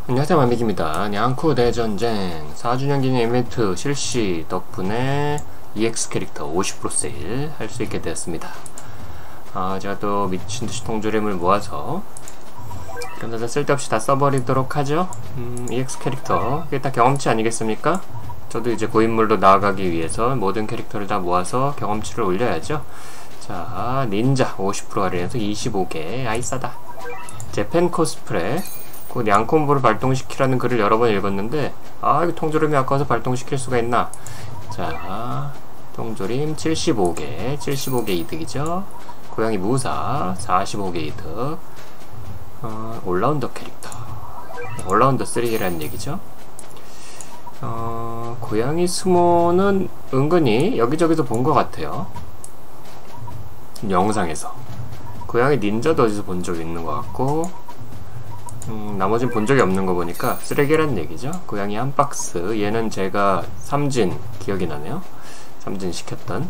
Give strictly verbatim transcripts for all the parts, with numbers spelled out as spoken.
안녕하세요, 만빅입니다. 냥코 대전쟁 사 주년 기념 이벤트 실시 덕분에 이엑스 캐릭터 오십 퍼센트 세일 할 수 있게 되었습니다. 아, 제가 또 미친듯이 통조림을 모아서 그럼 다 쓸데없이 다 써버리도록 하죠. 음, 이엑스 캐릭터 이게 다 경험치 아니겠습니까? 저도 이제 고인물로 나아가기 위해서 모든 캐릭터를 다 모아서 경험치를 올려야죠. 자, 닌자 오십 퍼센트 할인해서 이십오 개. 아이 싸다. 재팬 코스프레 그 냥콤보를 발동시키라는 글을 여러 번 읽었는데, 아, 이거 통조림이 아까워서 발동시킬 수가 있나? 자, 통조림 칠십오 개, 칠십오 개 이득이죠. 고양이 무사 사십오 개 이득. 어, 올라운더 캐릭터 올라운더 삼 개라는 얘기죠. 어, 고양이 스모는 은근히 여기저기서 본 것 같아요. 영상에서. 고양이 닌자도 어디서 본 적 있는 것 같고, 음, 나머진 본 적이 없는 거 보니까 쓰레기란 얘기죠. 고양이 한 박스. 얘는 제가 삼진 기억이 나네요. 삼진 시켰던.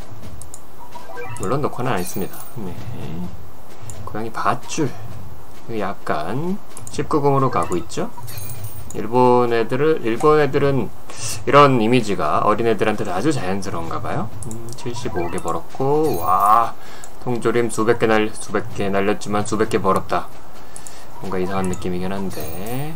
물론 녹화는 안 했습니다. 네. 고양이 밧줄. 약간 십구 금으로 가고 있죠. 일본 애들은 일본 애들은 이런 이미지가 어린애들한테 아주 자연스러운가 봐요. 음, 칠십오 개 벌었고, 와, 통조림 수백 개 날 수백 개 날렸지만 수백 개 벌었다. 뭔가 이상한 느낌이긴 한데,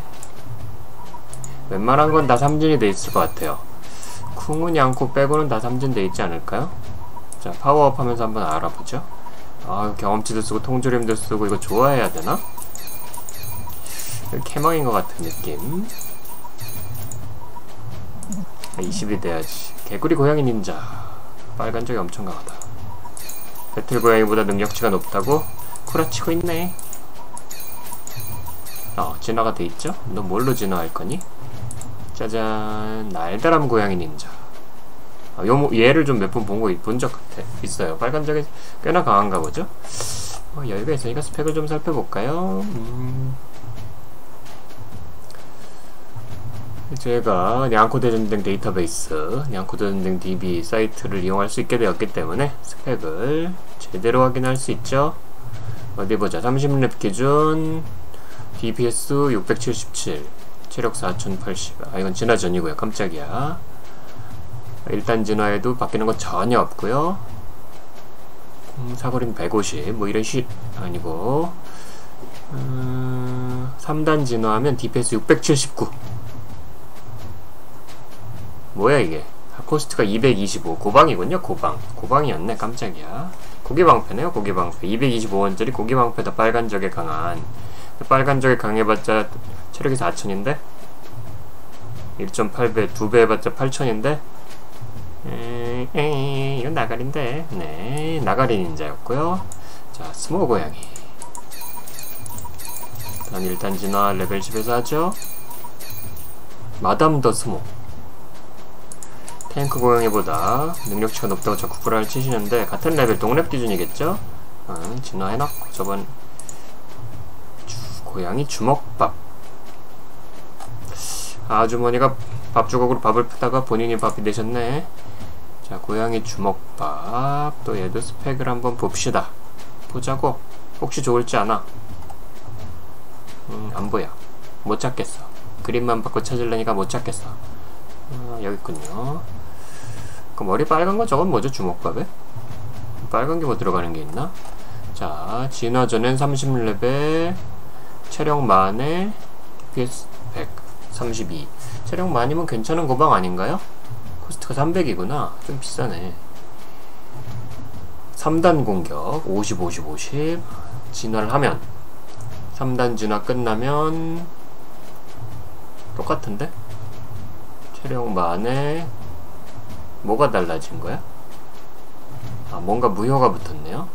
웬만한 건 다 삼진이 돼 있을 것 같아요. 쿵우 냥코 빼고는 다 삼진 돼 있지 않을까요? 자, 파워업 하면서 한번 알아보죠. 아, 경험치도 쓰고 통조림도 쓰고 이거 좋아해야 되나? 캐멍인 것 같은 느낌. 이십이 돼야지. 개구리 고양이 닌자. 빨간 적이 엄청 강하다. 배틀 고양이보다 능력치가 높다고? 구라치고 있네. 어, 진화가 돼있죠? 너 뭘로 진화할 거니? 짜잔, 날다람 고양이 닌자. 아, 요, 얘를 좀 몇 번 본 거 본 적 있어요. 빨간 적이 꽤나 강한가 보죠? 어, 여유가 있으니까 스펙을 좀 살펴볼까요? 음. 제가 냥코 대전쟁 데이터베이스, 냥코 대전쟁 디비 사이트를 이용할 수 있게 되었기 때문에 스펙을 제대로 확인할 수 있죠. 어디 보자. 삼십 렙 기준 디피에스 육백칠십칠, 체력 사천팔십. 아, 이건 진화 전이고요. 깜짝이야. 일단 진화에도 바뀌는 건 전혀 없고요. 음, 사거리는 백오십. 뭐 이런 시 아니고, 음, 삼 단 진화하면 디피에스 육백칠십구. 뭐야 이게? 코스트가 이백이십오. 고방이군요. 고방. 고방이었네. 깜짝이야. 고기방패네요. 고기방패. 이백이십오 원짜리 고기방패다. 빨간 적에 강한. 빨간 적에 강해봤자 체력이 사천인데, 일 점 팔 배, 두 배 해봤자 팔천인데, 에이, 에이, 이건 나가리인데. 네, 나가리 닌자였고요. 자, 스모 고양이. 일단 일단 진화 레벨 십에서 하죠. 마담 더 스모. 탱크 고양이보다 능력치가 높다고 자꾸 구라를 치시는데, 같은 레벨 동렙 기준이겠죠? 어, 진화해놨고. 저번 주, 고양이 주먹밥. 아주머니가 밥주걱으로 밥을 푸다가 본인이 밥이 되셨네. 자, 고양이 주먹밥. 또 얘도 스펙을 한번 봅시다. 보자고. 혹시 좋을지 아나? 음, 안 보여. 못 찾겠어. 그림만 받고 찾으려니까 못 찾겠어. 어, 여기 있군요. 그 머리 빨간 거 저건 뭐죠? 주먹밥에? 빨간 게 뭐 들어가는 게 있나? 자, 진화 전엔 삼십 레벨, 체력 만에 디피에스 백, 삼십이. 체력 만이면 괜찮은 고방 아닌가요? 코스트가 삼백이구나. 좀 비싸네. 삼 단 공격, 오십, 오십, 오십. 진화를 하면, 삼 단 진화 끝나면, 똑같은데? 체력 만에, 뭐가 달라진 거야? 아, 뭔가 무효가 붙었네요?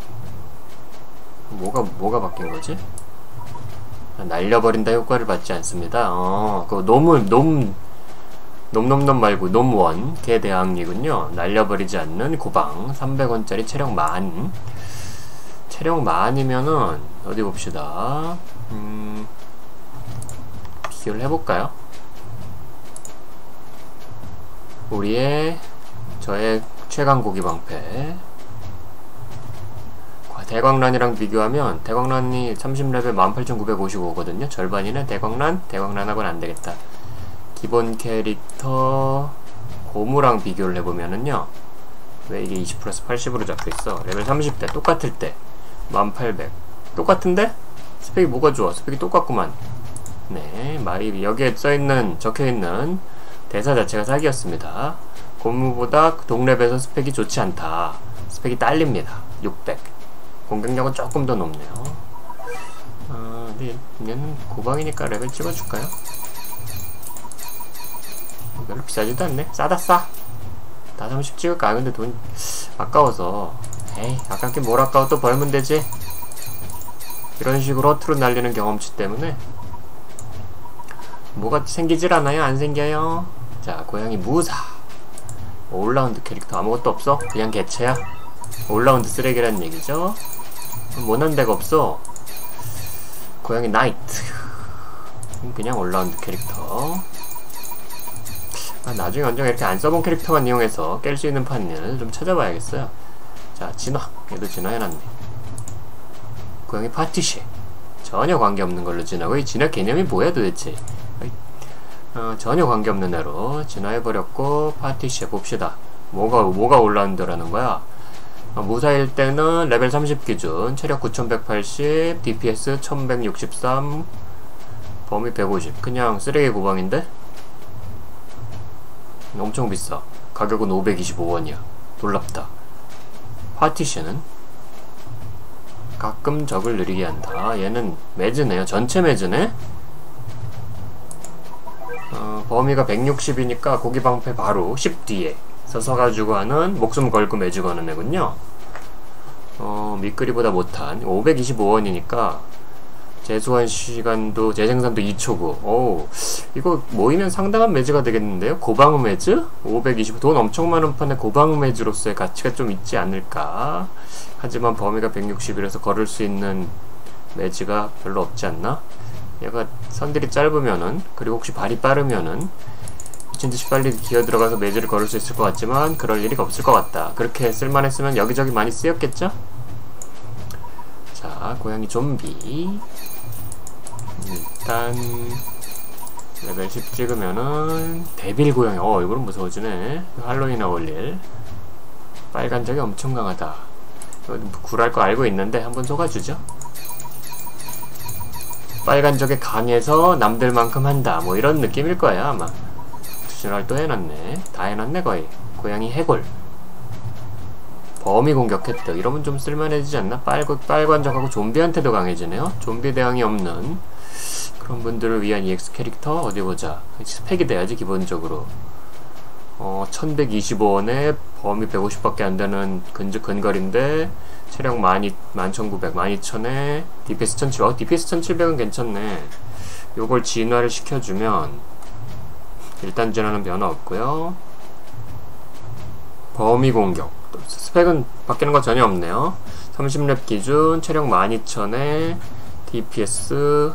뭐가, 뭐가 바뀐 거지? 아, 날려버린다 효과를 받지 않습니다. 어, 그거 놈을, 놈, 놈놈놈 말고 놈원, 개대항이군요. 날려버리지 않는 고방. 삼백 원짜리 체력 만. 체력 만이면은, 어디 봅시다. 음, 비교를 해볼까요? 우리의 저의 최강 고기 방패 대광란이랑 비교하면 대광란이 삼십 레벨 만 팔천구백오십오거든요. 절반이네. 대광란? 대광란하고는 안되겠다. 기본 캐릭터 고무랑 비교를 해보면은요, 왜 이게 이십 플러스 팔십으로 잡혀있어? 레벨 삼십 대 똑같을 때 만 팔백 똑같은데? 스펙이 뭐가 좋아? 스펙이 똑같구만. 네, 말이 여기에 써있는 적혀있는 대사 자체가 사기였습니다. 고무보다 동렙에서 스펙이 좋지 않다. 스펙이 딸립니다. 육백. 공격력은 조금 더 높네요. 아, 근데 얘는 고방이니까 레벨 찍어줄까요? 별로 비싸지도 않네. 싸다 싸. 다 삼십 찍을까? 아, 근데 돈 아까워서. 에이, 아깝긴 뭘 아까워. 또 벌면 되지. 이런 식으로 허투루 날리는 경험치 때문에 뭐가 생기질 않아요? 안 생겨요. 자, 고양이 무사. 올라운드 캐릭터 아무것도 없어? 그냥 개체야? 올라운드 쓰레기란 얘기죠? 못한 데가 없어. 고양이 나이트. 그냥 올라운드 캐릭터. 아, 나중에 언젠가 이렇게 안 써본 캐릭터만 이용해서 깰 수 있는 판을 좀 찾아봐야겠어요. 자, 진화. 얘도 진화해놨네. 고양이 파티시. 전혀 관계없는 걸로 진화하고, 이 진화 개념이 뭐야 도대체? 어, 전혀 관계없는 애로 진화해버렸고, 파티시 봅시다. 뭐가 뭐가 올라운드라는 거야? 어, 무사일 때는 레벨 삼십 기준, 체력 구천백팔십, 디피에스 천백육십삼, 범위 백오십. 그냥 쓰레기 고방인데? 엄청 비싸. 가격은 오백이십오 원이야. 놀랍다. 파티시는 가끔 적을 느리게 한다. 얘는 매즈네요. 전체 매즈네? 어, 범위가 백육십이니까 고기 방패 바로 십 뒤에 서서가지고 하는 목숨 걸고 매주 거는 애군요. 어, 미끄리보다 못한 오백이십오 원이니까 재소환 시간도 재생산도 이 초고. 오, 이거 모이면 상당한 매즈가 되겠는데요? 고방어 매즈? 오백이십. 돈 엄청 많은 판에 고방어 매즈로서의 가치가 좀 있지 않을까? 하지만 범위가 백육십이라서 걸을 수 있는 매즈가 별로 없지 않나? 얘가 선들이 짧으면은, 그리고 혹시 발이 빠르면은 미친듯이 빨리 기어 들어가서 매즈를 걸을 수 있을 것 같지만 그럴 일이 없을 것 같다. 그렇게 쓸만했으면 여기저기 많이 쓰였겠죠? 자, 고양이 좀비. 일단 레벨 십 찍으면은 데빌 고양이. 어, 이거는 무서워지네. 할로윈에 어울릴. 빨간 적이 엄청 강하다. 이거 굴할 거 알고 있는데 한번 속아주죠. 빨간 적이 강해서 남들만큼 한다. 뭐 이런 느낌일 거야 아마. 투신할 또 해놨네. 다 해놨네 거의. 고양이 해골. 범위 공격 획득. 이러면 좀 쓸만해지지 않나? 빨, 빨간 적하고 좀비한테도 강해지네요. 좀비 대항이 없는 그런 분들을 위한 이엑스 캐릭터. 어디 보자. 스펙이 돼야지 기본적으로. 어, 천백이십오 원에 범위 백오십 밖에 안 되는 근즉 근거리인데 체력 만 천구백, 만 이천에 디피에스 천칠백. 어, 디피에스 천칠백은 괜찮네. 요걸 진화를 시켜주면 일단 진화는 변화 없고요. 범위 공격. 스펙은 바뀌는 거 전혀 없네요. 삼십 렙 기준 체력 만 이천에 디피에스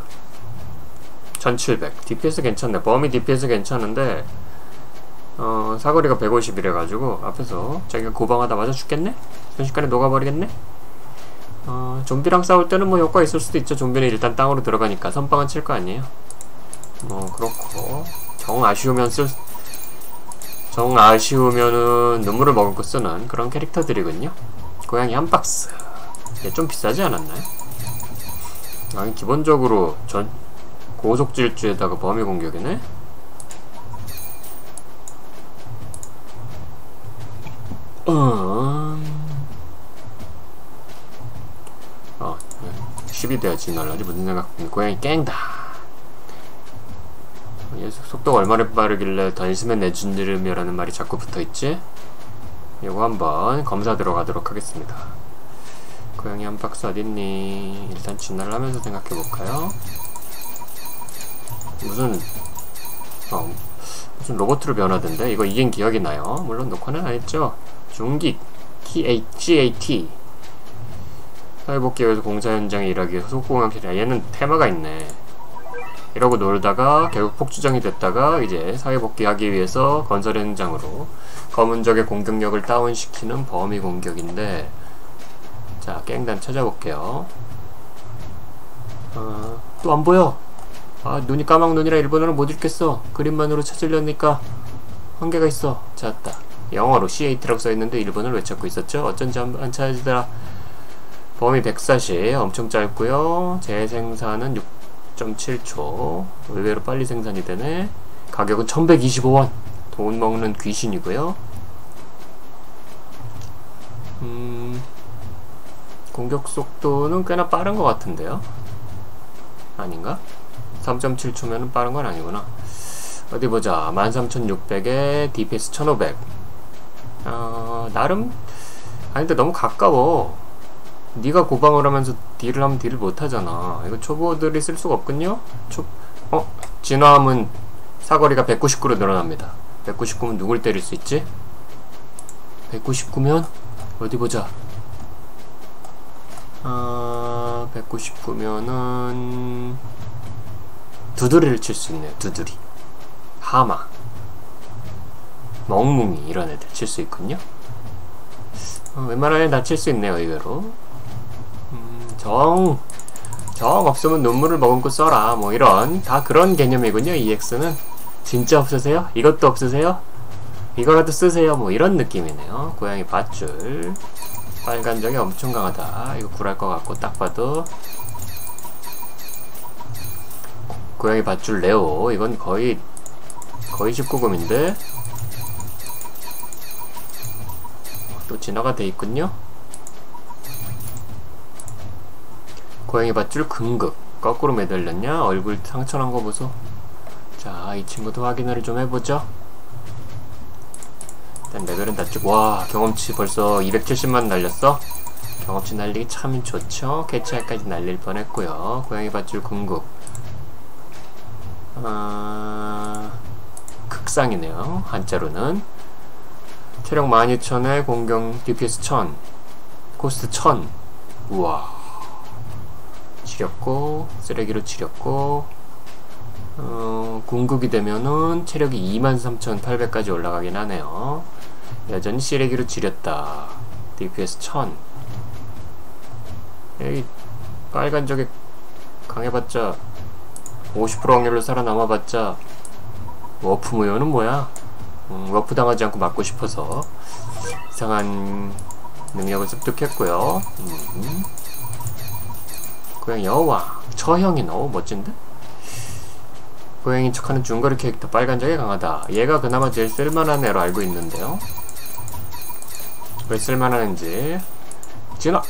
천칠백. 디피에스 괜찮네. 범위 디피에스 괜찮은데 어, 사거리가 백오십이래 가지고 앞에서 자기가 고방하다 맞아 죽겠네? 순식간에 녹아버리겠네? 어, 좀비랑 싸울 때는 뭐 효과 있을 수도 있죠. 좀비는 일단 땅으로 들어가니까 선빵은 칠 거 아니에요. 뭐 그렇고 정 아쉬우면 쓸 정 아쉬우면은 눈물을 머금고 쓰는 그런 캐릭터들이군요. 고양이 한 박스. 얘 좀 비싸지 않았나요? 아니 기본적으로 전 고속 질주에다가 범위 공격이네? 음... 어, 십이 돼야지 날라지 무슨 생각. 고양이 깽다. 얘 속도가 얼마나 빠르길래 던시면 내준드름이라는 말이 자꾸 붙어있지? 이거 한번 검사 들어가도록 하겠습니다. 고양이 한 박스 어딨니? 일단 진화를 하면서 생각해볼까요? 무슨 어, 무슨 로봇으로 변하던데? 이거 이긴 기억이 나요. 물론 녹화는 안 했죠. 중기 갓 사회복귀에서 공사 현장에 일하기 위해서 속공항실이야. 얘는 테마가 있네. 이러고 놀다가 결국 폭주정이 됐다가 이제 사회복귀하기 위해서 건설 현장으로 검은 적의 공격력을 다운시키는 범위 공격인데, 자, 자, 깽단 찾아볼게요. 어, 또 안 보여. 아, 눈이 까막 눈이라 일본어를 못 읽겠어. 그림만으로 찾으려니까 한계가 있어. 찾았다. 영어로 씨 에이트라고 써있는데 일본어를 왜 찾고 있었죠? 어쩐지 안 찾아지더라. 범위 백사십, 엄청 짧고요. 재생산은 육 점 칠 초. 의외로 빨리 생산이 되네. 가격은 천백이십오 원. 돈 먹는 귀신이고요. 음, 공격 속도는 꽤나 빠른 것 같은데요? 아닌가? 삼 점 칠 초면은 빠른 건 아니구나. 어디 보자. 만 삼천육백에 디피에스 천오백. 어, 나름, 아니, 근데 너무 가까워. 네가 고방을 하면서 딜을 하면 딜을 못하잖아. 이거 초보들이 쓸 수가 없군요? 초, 어? 진화하면 사거리가 백구십구로 늘어납니다. 백구십구면 누굴 때릴 수 있지? 백구십구면? 어디 보자. 아, 백구십구면은 두드리를 칠 수 있네요. 두드리, 하마, 멍뭉이 이런 애들 칠 수 있군요. 어, 웬만하면 다 칠 수 있네요. 의외로. 음, 정, 정 없으면 눈물을 머금고 써라. 뭐 이런, 다 그런 개념이군요. 이엑스는 진짜 없으세요? 이것도 없으세요? 이거라도 쓰세요. 뭐 이런 느낌이네요. 고양이 밧줄, 빨간 적이 엄청 강하다. 이거 굴할 것 같고 딱 봐도. 고양이 밧줄 레오, 이건 거의 거의 십구 금인데 또 진화가 돼 있군요. 고양이 밧줄 금극, 거꾸로 매달렸냐? 얼굴 상처난 거 보소. 자, 이 친구도 확인을 좀 해보죠. 일단 레벨은 낮추고. 와, 경험치 벌써 이백칠십만 날렸어? 경험치 날리기 참 좋죠. 캐치할까지 날릴 뻔했고요. 고양이 밧줄 금극, 아, 극상이네요. 한자로는. 체력 만 이천에 공격 디피에스 천, 코스트 천. 우와, 지렸고 쓰레기로 지렸고. 어, 궁극이 되면은 체력이 이만 삼천팔백까지 올라가긴 하네요. 여전히 쓰레기로 지렸다. 디피에스 천. 에이, 빨간 적에 강해봤자 오십 퍼센트 확률로 살아남아봤자 워프 무효는 뭐야? 음, 워프 당하지 않고 맞고 싶어서 이상한 능력을 습득했고요. 음. 고양이 여와, 처형이 너무 멋진데? 고양이인 척하는 중거리 캐릭터 빨간적이 강하다. 얘가 그나마 제일 쓸만한 애로 알고 있는데요. 왜 쓸만한지. 진화!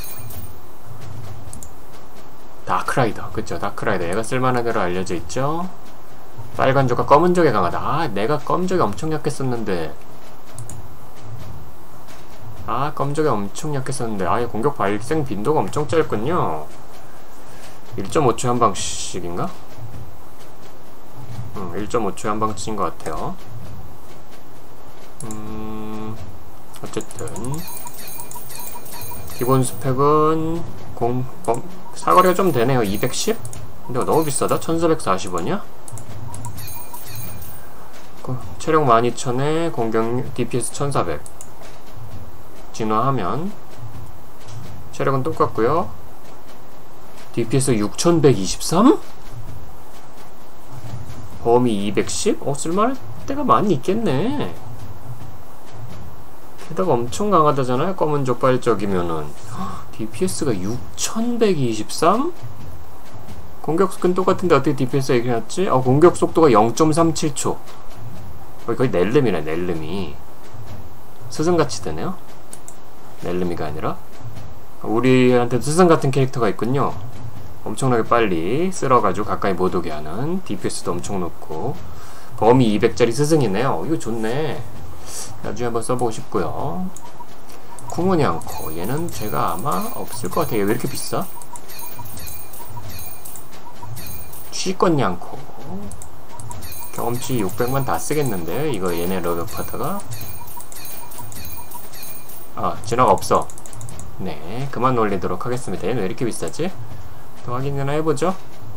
다크라이더, 그쵸, 다크라이더. 얘가 쓸만한 애로 알려져 있죠. 빨간적과 검은적에 강하다. 아, 내가 검적이 엄청 약했었는데. 아, 검적이 엄청 약했었는데. 아, 공격 발생 빈도가 엄청 짧군요. 일 점 오 초에 한 방씩인가? 음, 일 점 오 초에 한 방씩인 것 같아요. 음, 어쨌든 기본 스펙은 공, 어, 사거리가 좀 되네요. 이백십? 근데 너무 비싸다. 천사백사십 원이야? 체력 만 이천에 공격 디피에스 천사백. 진화하면 체력은 똑같고요. 디피에스 육천백이십삼? 범위 이백십? 어, 쓸만할 때가 많이 있겠네. 게다가 엄청 강하다잖아요. 검은 족발적이면은. 디피에스가 육천백이십삼? 공격 속도는 똑같은데 어떻게 디피에스가 이렇게 났지? 어, 공격 속도가 영 점 삼칠 초. 거의 넬름이네, 넬름이. 스승같이 되네요. 넬름이가 아니라. 우리한테 스승 같은 캐릭터가 있군요. 엄청나게 빨리 쓸어가지고 가까이 못 오게 하는. 디피에스도 엄청 높고. 범위 이백짜리 스승이네요. 이거 좋네. 나중에 한번 써보고 싶고요. 쿠모니 않고. 얘는 제가 아마 없을 것 같아요. 얘 왜 이렇게 비싸? 취권이 않고. 경험치 육백만 다 쓰겠는데 이거 얘네 럭업하다가. 아, 진화가 없어. 네, 그만 올리도록 하겠습니다. 얘는 왜 이렇게 비싸지? 또 확인이나 해보죠.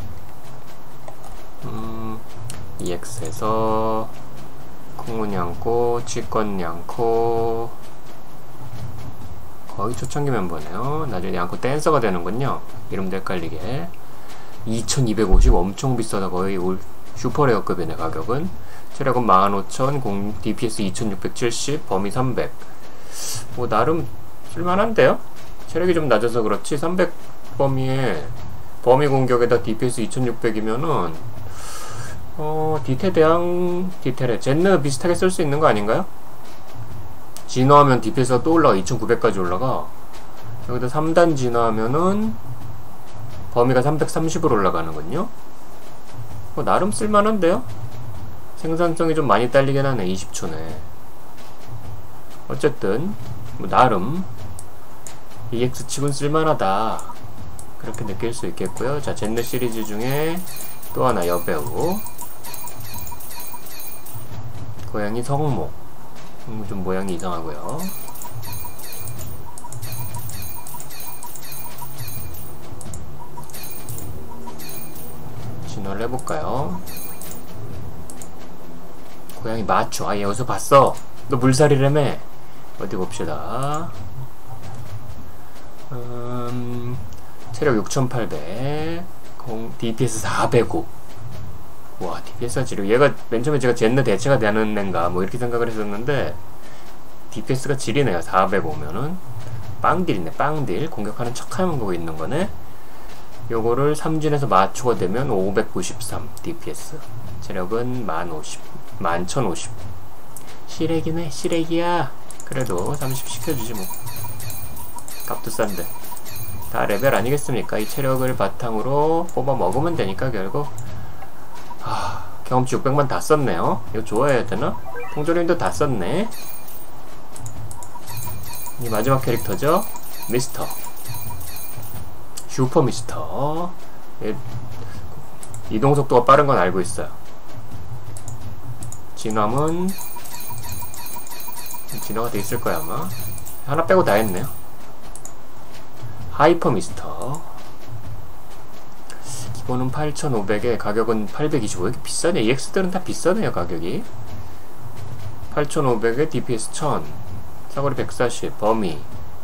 음, 이엑스에서 콩문이 않고, 취권이 않고, 거의 초창기 멤버네요. 나중에 양코 댄서가 되는군요. 이름도 헷갈리게. 이천이백오십 엄청 비싸다. 거의 올 슈퍼레어급이네. 가격은 체력은 만 오천, 공, 디피에스 이천육백칠십, 범위 삼백. 뭐 나름 쓸만한데요? 체력이 좀 낮아서 그렇지 삼백 범위에 범위 공격에다 디피에스 이천육백이면은 어 디테 대항 디테레 젠느 비슷하게 쓸 수 있는 거 아닌가요? 진화하면 디피에스가 또 올라가 이천구백까지 올라가. 여기다 삼 단 진화하면은 범위가 삼백삼십으로 올라가는군요. 뭐 나름 쓸만한데요? 생산성이 좀 많이 딸리긴 하네. 이십 초네. 어쨌든 뭐 나름 이엑스 칩은 쓸만하다 그렇게 느낄 수 있겠고요. 자, 젠느 시리즈 중에 또 하나 여배우 고양이 성모. 음, 좀 모양이 이상하고요. 진화를 해볼까요? 고양이 마초. 아, 얘 어디서 봤어? 너 물살이라며? 어디 봅시다. 음, 체력 육천팔백, 디피에스 사백오. 와, 디피에스가 지르. 얘가 맨 처음에 제가 젠느 대체가 되는 앤가 뭐 이렇게 생각을 했었는데 디피에스가 지리네요. 사백오면은 빵딜이네. 빵딜. 공격하는 척하면 거기 있는 거네. 요거를 삼진에서 마초가 되면 오백구십삼 디피에스. 체력은 만 오십, 만 천오십. 시래기네. 시래기야. 그래도 삼십 시켜주지 뭐. 값도 싼데. 다 레벨 아니겠습니까? 이 체력을 바탕으로 뽑아 먹으면 되니까 결국. 하, 경험치 육백만 다 썼네요. 이거 좋아해야 되나? 통조림도 다 썼네. 이 마지막 캐릭터죠? 미스터. 슈퍼 미스터. 얘, 이동속도가 빠른 건 알고 있어요. 진화는 진화가 돼 있을 거야 아마. 하나 빼고 다 했네요. 하이퍼 미스터. 기본은 팔천오백에 가격은 팔백이십오. 이렇게 비싸네. 이엑스들은 다 비싸네요 가격이. 팔천오백에 디피에스 천, 사거리 백사십, 범위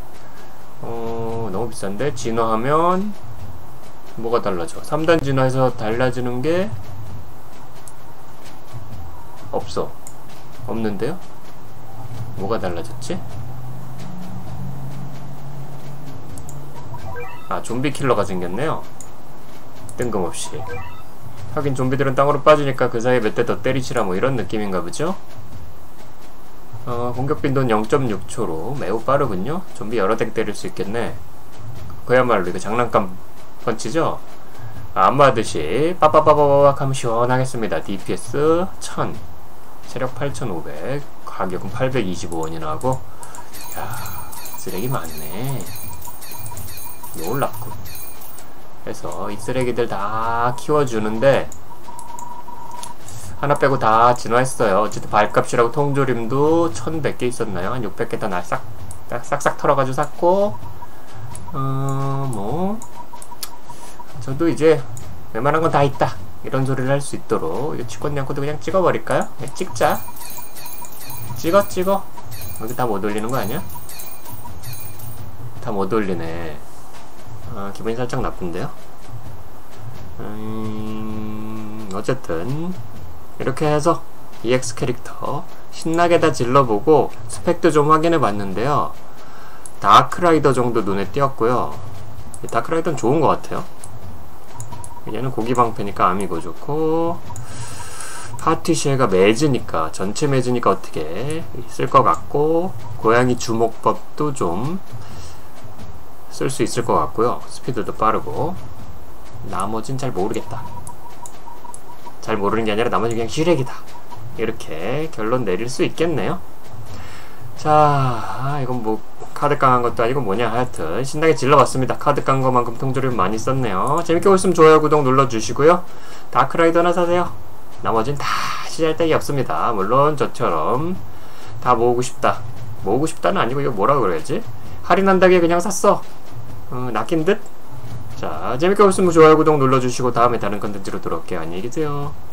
어 너무 비싼데. 진화하면 뭐가 달라져? 삼 단 진화해서 달라지는 게 없어. 없는데요? 뭐가 달라졌지? 아, 좀비 킬러가 생겼네요. 뜬금없이. 하긴 좀비들은 땅으로 빠지니까 그 사이에 몇 대 더 때리치라 뭐 이런 느낌인가 보죠? 어, 공격 빈도는 영 점 육 초로 매우 빠르군요. 좀비 여러 대 때릴 수 있겠네. 그야말로 이거 장난감 펀치죠? 아, 안 맞듯이 빠빠빠빠박 하면 시원하겠습니다. 디피에스 천, 체력 팔천오백, 가격은 팔백이십오 원이나 하고. 야, 쓰레기 많네. 놀랍군. 그래서 이 쓰레기들 다 키워주는데 하나 빼고 다 진화했어요. 어쨌든 발값이라고 통조림도 천백 개 있었나요? 한 육백 개 다 날 싹, 싹싹 털어가지고 샀고, 어, 뭐 저도 이제 웬만한 건 다 있다 이런 소리를 할 수 있도록 이 치권냥코도 그냥 찍어버릴까요? 그냥 찍자. 찍어 찍어. 여기 다 못 올리는 거 아니야? 다 못 올리네. 아, 기분이 살짝 나쁜데요? 음, 어쨌든 이렇게 해서 이엑스 캐릭터 신나게 다 질러보고 스펙도 좀 확인해 봤는데요. 다크라이더 정도 눈에 띄었고요. 다크라이더는 좋은 것 같아요. 얘는 고기방패니까 아미고 좋고, 파티시에가 매즈니까, 전체 매즈니까 어떻게 쓸 것 같고, 고양이 주목법도 좀 쓸 수 있을 것 같고요. 스피드도 빠르고. 나머진 잘 모르겠다. 잘 모르는 게 아니라 나머지 그냥 시래기다. 이렇게 결론 내릴 수 있겠네요. 자, 아, 이건 뭐 카드 깡한 것도 아니고 뭐냐. 하여튼 신나게 질러봤습니다. 카드 깡 거만큼 통조림 많이 썼네요. 재밌게 보셨으면 좋아요, 구독 눌러주시고요. 다크라이더나 사세요. 나머진 다 시잘데기 없습니다. 물론 저처럼 다 모으고 싶다. 모으고 싶다는 아니고 이거 뭐라 그래야지? 할인한다기에 그냥 샀어. 어, 낚인 듯? 자, 재밌게 보셨으면 좋아요, 구독 눌러주시고 다음에 다른 컨텐츠로 돌아올게요. 안녕히 계세요.